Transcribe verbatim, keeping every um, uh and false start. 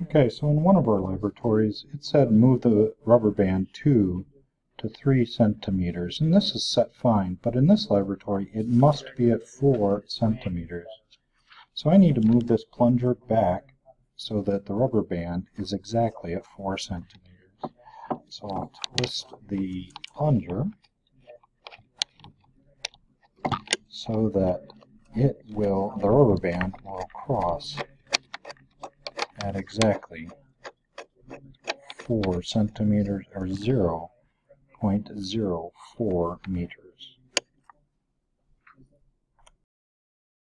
Okay, so in one of our laboratories, it said move the rubber band two to three centimeters, and this is set fine, but in this laboratory it must be at four centimeters. So I need to move this plunger back so that the rubber band is exactly at four centimeters. So I'll twist the plunger so that it will, the rubber band will cross at exactly four centimeters, or zero point zero four meters.